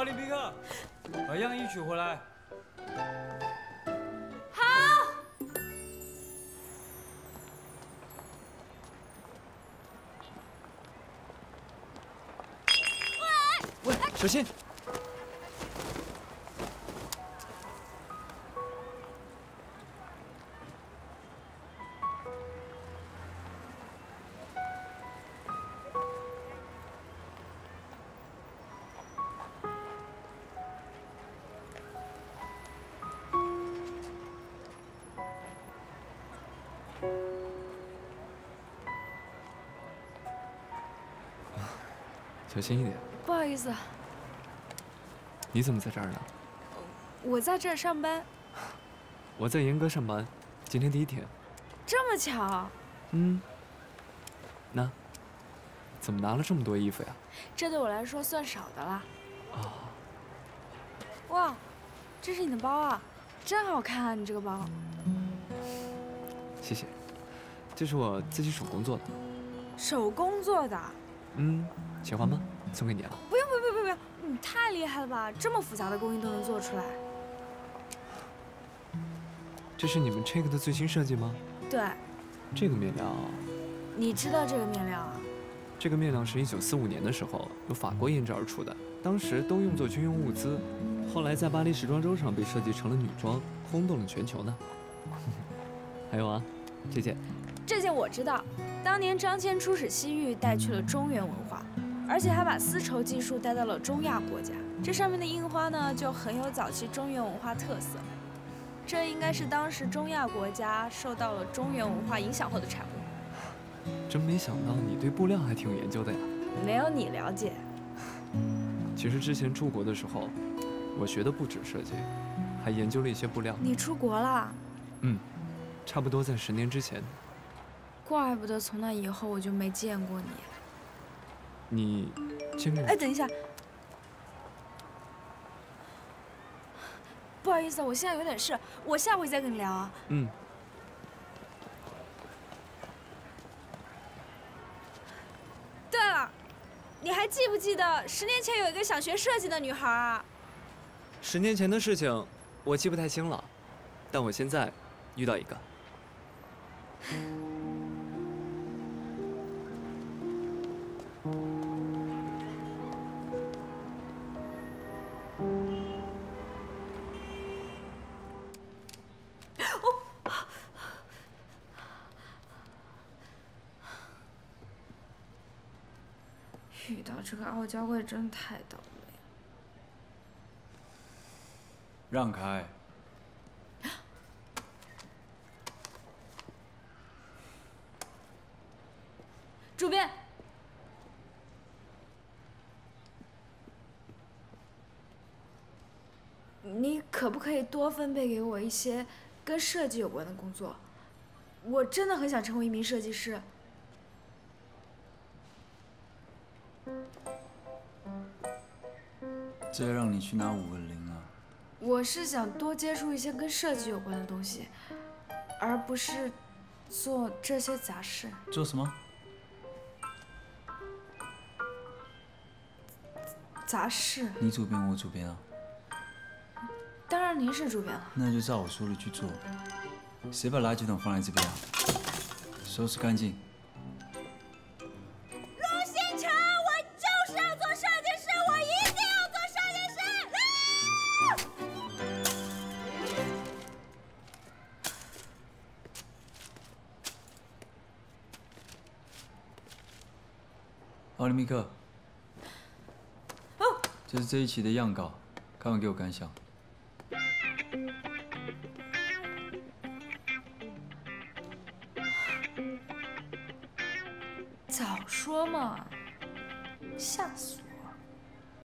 奥林匹克，把样衣取回来。 好。 喂，小心！小心一点。 不好意思， 你怎么在这儿呢？ 我在这儿上班。 我在严哥上班，今天第一天。 这么巧？ 嗯。那，怎么拿了这么多衣服呀？ 这对我来说算少的啦。 啊。 哇，这是你的包啊，真好看啊！你这个包。 谢谢，这是我自己手工做的。 手工做的？ 嗯，喜欢吗？送给你了。 不用，你太厉害了吧！这么复杂的工艺都能做出来。 这是你们 Check 的最新设计吗？ 对。 这个面料， 你知道这个面料啊？ 这个面料是1945年的时候由法国研制而出的，当时都用作军用物资，后来在巴黎时装周上被设计成了女装，轰动了全球呢。还有啊，这件我知道，当年张骞出使西域，带去了中原文化，而且还把丝绸技术带到了中亚国家。这上面的印花呢，就很有早期中原文化特色。这应该是当时中亚国家受到了中原文化影响后的产物。 真没想到你对布料还挺有研究的呀。 没有你了解。 其实之前出国的时候，我学的不止设计，还研究了一些布料。 你出国了？ 嗯，差不多在10年之前。 怪不得从那以后我就没见过你。 你见过？ 哎，等一下。不好意思，我现在有点事，我下回再跟你聊啊。 嗯。 对了，你还记不记得10年前有一个想学设计的女孩啊 ？10年前的事情我记不太清了，但我现在遇到一个。 遇到这个傲娇贵真太倒霉了。 让开！ 主编，你可不可以多分配给我一些跟设计有关的工作？我真的很想成为一名设计师。 这让你去拿5个0啊！ 我是想多接触一些跟设计有关的东西，而不是做这些杂事。 做什么？ 杂事。 你主编，我主编啊。 当然您是主编了。 那就照我说的去做。谁把垃圾桶放在这边啊？收拾干净。奥林匹克，这是这一期的样稿，看完给我感想。 早说嘛，吓死我！